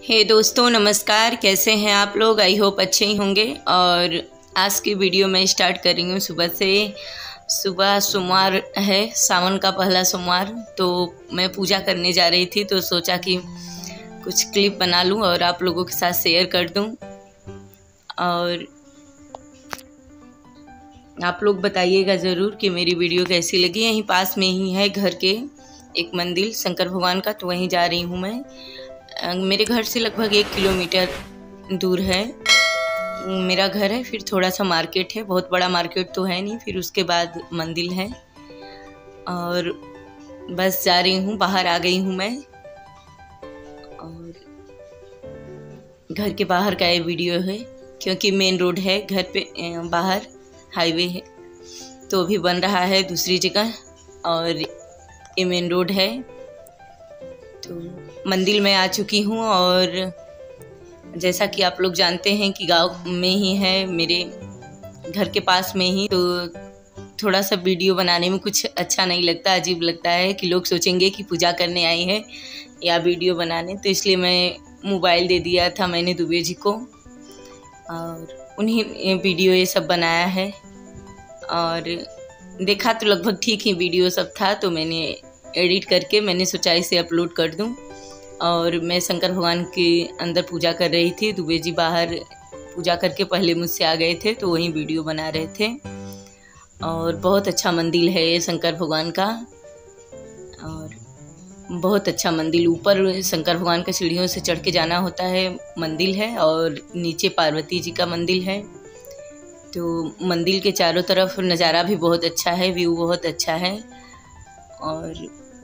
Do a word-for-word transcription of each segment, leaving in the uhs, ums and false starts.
हे दोस्तों नमस्कार, कैसे हैं आप लोग। आई होप अच्छे ही होंगे। और आज की वीडियो मैं स्टार्ट कर रही हूँ सुबह से। सुबह सोमवार है, सावन का पहला सोमवार, तो मैं पूजा करने जा रही थी तो सोचा कि कुछ क्लिप बना लूँ और आप लोगों के साथ शेयर कर दूँ। और आप लोग बताइएगा ज़रूर कि मेरी वीडियो कैसी लगी। यहीं पास में ही है घर के एक मंदिर शंकर भगवान का, तो वहीं जा रही हूँ मैं। मेरे घर से लगभग एक किलोमीटर दूर है मेरा घर है। फिर थोड़ा सा मार्केट है, बहुत बड़ा मार्केट तो है नहीं। फिर उसके बाद मंदिर है और बस जा रही हूँ, बाहर आ गई हूँ मैं। और घर के बाहर का ये वीडियो है क्योंकि मेन रोड है, घर पे बाहर हाईवे है तो अभी बन रहा है दूसरी जगह और ये मेन रोड है। तो मंदिर में आ चुकी हूँ और जैसा कि आप लोग जानते हैं कि गांव में ही है, मेरे घर के पास में ही, तो थोड़ा सा वीडियो बनाने में कुछ अच्छा नहीं लगता, अजीब लगता है कि लोग सोचेंगे कि पूजा करने आई है या वीडियो बनाने। तो इसलिए मैं मोबाइल दे दिया था मैंने दुबे जी को और उन्हीं वीडियो ये सब बनाया है। और देखा तो लगभग ठीक ही वीडियो सब था, तो मैंने एडिट करके मैंने सोचा इसे अपलोड कर दूं। और मैं शंकर भगवान के अंदर पूजा कर रही थी, दुबे जी बाहर पूजा करके पहले मुझसे आ गए थे तो वहीं वीडियो बना रहे थे। और बहुत अच्छा मंदिर है ये शंकर भगवान का, और बहुत अच्छा मंदिर। ऊपर शंकर भगवान के सीढ़ियों से चढ़ के जाना होता है मंदिर है, और नीचे पार्वती जी का मंदिर है। तो मंदिर के चारों तरफ नज़ारा भी बहुत अच्छा है, व्यू बहुत अच्छा है और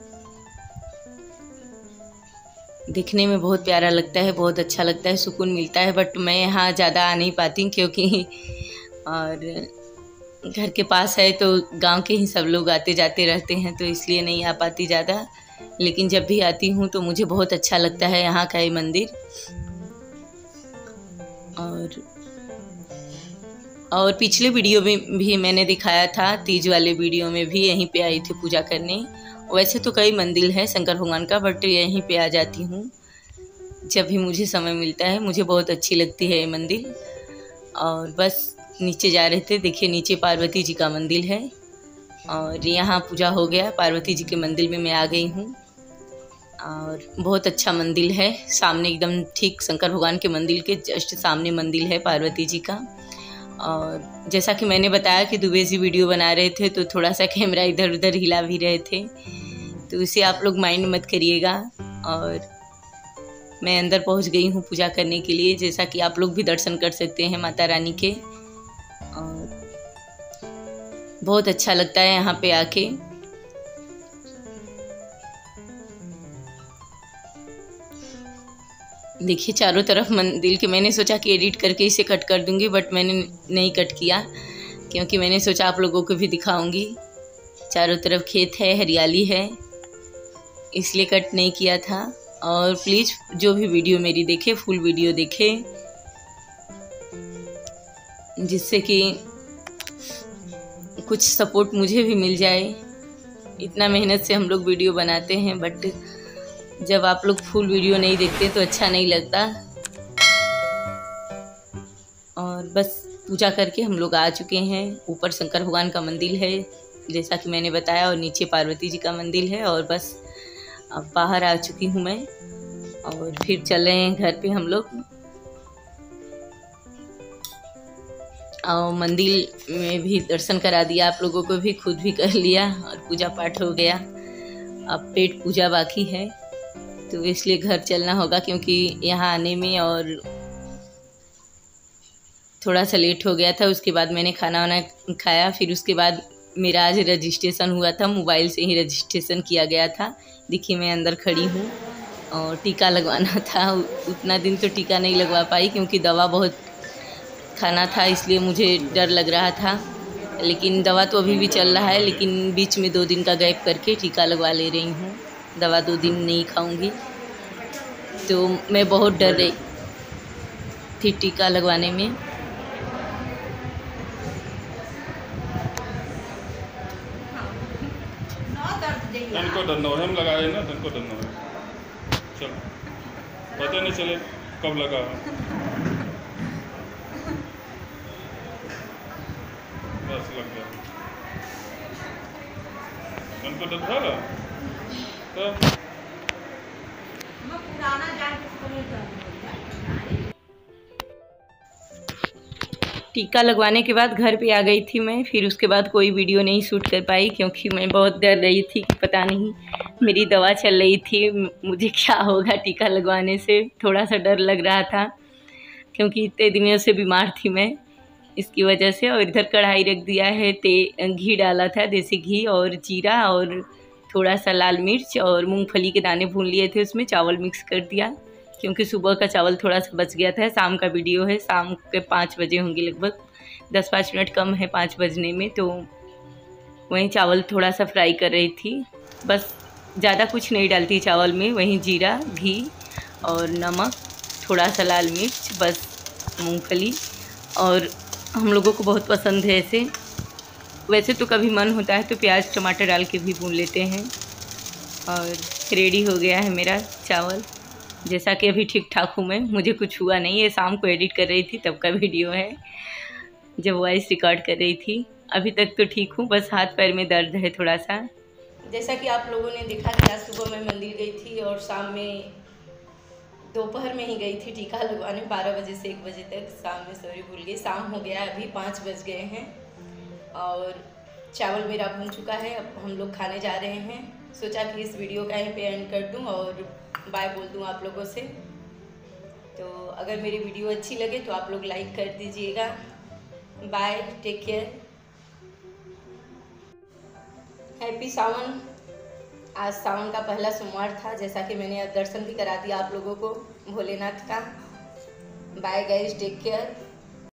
दिखने में बहुत प्यारा लगता है, बहुत अच्छा लगता है, सुकून मिलता है। बट मैं यहाँ ज़्यादा आ नहीं पाती क्योंकि और घर के पास है तो गांव के ही सब लोग आते जाते रहते हैं, तो इसलिए नहीं आ पाती ज़्यादा। लेकिन जब भी आती हूँ तो मुझे बहुत अच्छा लगता है यहाँ का ये मंदिर। और और पिछले वीडियो में भी मैंने दिखाया था, तीज वाले वीडियो में भी यहीं पे आई थी पूजा करने। वैसे तो कई मंदिर है शंकर भगवान का, बट यहीं पे आ जाती हूँ जब भी मुझे समय मिलता है। मुझे बहुत अच्छी लगती है ये मंदिर। और बस नीचे जा रहे थे, देखिए नीचे पार्वती जी का मंदिर है और यहाँ पूजा हो गया। पार्वती जी के मंदिर में मैं आ गई हूँ और बहुत अच्छा मंदिर है। सामने एकदम ठीक शंकर भगवान के मंदिर के जस्ट सामने मंदिर है पार्वती जी का। और जैसा कि मैंने बताया कि दुबे जी वीडियो बना रहे थे तो थोड़ा सा कैमरा इधर उधर हिला भी रहे थे, तो इसे आप लोग माइंड मत करिएगा। और मैं अंदर पहुंच गई हूं पूजा करने के लिए, जैसा कि आप लोग भी दर्शन कर सकते हैं माता रानी के। और बहुत अच्छा लगता है यहाँ पे आके। देखिए चारों तरफ मंदिर के, मैंने सोचा कि एडिट करके इसे कट कर दूंगी, बट मैंने नहीं कट किया क्योंकि मैंने सोचा आप लोगों को भी दिखाऊंगी। चारों तरफ खेत है, हरियाली है, इसलिए कट नहीं किया था। और प्लीज़ जो भी वीडियो मेरी देखे फुल वीडियो देखे, जिससे कि कुछ सपोर्ट मुझे भी मिल जाए। इतना मेहनत से हम लोग वीडियो बनाते हैं, बट जब आप लोग फुल वीडियो नहीं देखते तो अच्छा नहीं लगता। और बस पूजा करके हम लोग आ चुके हैं। ऊपर शंकर भगवान का मंदिर है जैसा कि मैंने बताया, और नीचे पार्वती जी का मंदिर है। और बस अब बाहर आ चुकी हूँ मैं और फिर चल रहे हैं घर पे हम लोग। और मंदिर में भी दर्शन करा दिया आप लोगों को भी, खुद भी कर लिया और पूजा पाठ हो गया। अब पेट पूजा बाकी है तो इसलिए घर चलना होगा क्योंकि यहाँ आने में और थोड़ा सा लेट हो गया था। उसके बाद मैंने खाना वाना खाया। फिर उसके बाद मेरा आज रजिस्ट्रेशन हुआ था, मोबाइल से ही रजिस्ट्रेशन किया गया था। देखिए मैं अंदर खड़ी हूँ और टीका लगवाना था। उतना दिन तो टीका नहीं लगवा पाई क्योंकि दवा बहुत खाना था, इसलिए मुझे डर लग रहा था। लेकिन दवा तो अभी भी चल रहा है, लेकिन बीच में दो दिन का गैप करके टीका लगवा ले रही हूँ। दवा दो दिन नहीं खाऊंगी, तो मैं बहुत डर रही थी टीका लगवाने में। इनको डरना हो, हम लगा रहे ना, इनको डरना हो। चलो पता नहीं चले कब लगा। बस लग गया। हमको तो था ना तो पुराना जान टीका लगवाने के बाद घर पे आ गई थी मैं। फिर उसके बाद कोई वीडियो नहीं शूट कर पाई क्योंकि मैं बहुत डर रही थी कि पता नहीं मेरी दवा चल रही थी, मुझे क्या होगा टीका लगवाने से। थोड़ा सा डर लग रहा था क्योंकि इतने दिनों से बीमार थी मैं, इसकी वजह से। और इधर कढ़ाई रख दिया है, ते घी डाला था, देसी घी और जीरा और थोड़ा सा लाल मिर्च और मूंगफली के दाने भून लिए थे, उसमें चावल मिक्स कर दिया क्योंकि सुबह का चावल थोड़ा सा बच गया था। शाम का वीडियो है, शाम के पाँच बजे होंगे लगभग, दस पाँच मिनट कम है पाँच बजने में। तो वहीं चावल थोड़ा सा फ्राई कर रही थी, बस ज़्यादा कुछ नहीं डालती चावल में। वहीं जीरा, घी और नमक, थोड़ा सा लाल मिर्च, बस मूंगफली। और हम लोगों को बहुत पसंद है ऐसे। वैसे तो कभी मन होता है तो प्याज टमाटर डाल के भी भून लेते हैं। और रेडी हो गया है मेरा चावल, जैसा कि अभी ठीक ठाक हूँ मैं, मुझे कुछ हुआ नहीं। ये शाम को एडिट कर रही थी तब का वीडियो है, जब वॉइस रिकॉर्ड कर रही थी। अभी तक तो ठीक हूँ, बस हाथ पैर में दर्द है थोड़ा सा। जैसा कि आप लोगों ने देखा कि आज सुबह मैं मंदिर गई थी और शाम में दोपहर में ही गई थी टीका लगवाने, बारह बजे से एक बजे तक। शाम में सॉरी भूल गई, शाम हो गया, अभी पाँच बज गए हैं और चावल मेरा भून चुका है। अब हम लोग खाने जा रहे हैं। सोचा कि इस वीडियो का यहीं पे एंड कर दूं और बाय बोल दूं आप लोगों से। तो अगर मेरी वीडियो अच्छी लगे तो आप लोग लाइक कर दीजिएगा। Bye, take care, happy Sawan. आज सावन का पहला सोमवार था, जैसा कि मैंने दर्शन भी करा दिया आप लोगों को भोलेनाथ का। Bye guys, take care.